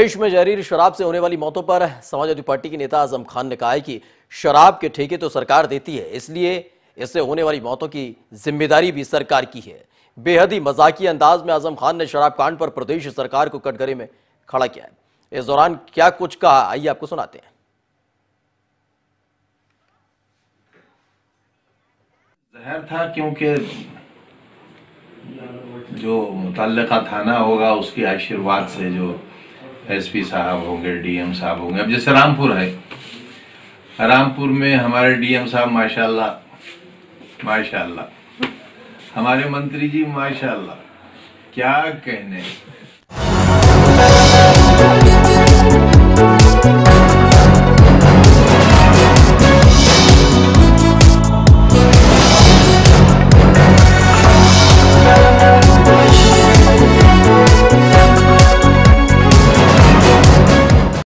देश में जहरीली शराब से होने वाली मौतों पर समाजवादी पार्टी के नेता आजम खान ने कहा है कि शराब के ठेके तो सरकार देती है, इसलिए इससे होने वाली मौतों की जिम्मेदारी भी सरकार की है। बेहद ही मजाकिया अंदाज में आजम खान ने शराब कांड पर प्रदेश सरकार को कटघरे में खड़ा किया है। इस दौरान क्या कुछ कहा, आइए आपको सुनाते हैं। जहर था क्योंकि जो मुतल्लिका थाना होगा उसके आशीर्वाद से जो एसपी साहब होंगे, डीएम साहब होंगे। अब जैसे रामपुर है, रामपुर में हमारे डीएम साहब माशाल्लाह, हमारे मंत्री जी माशाल्लाह, क्या कहने।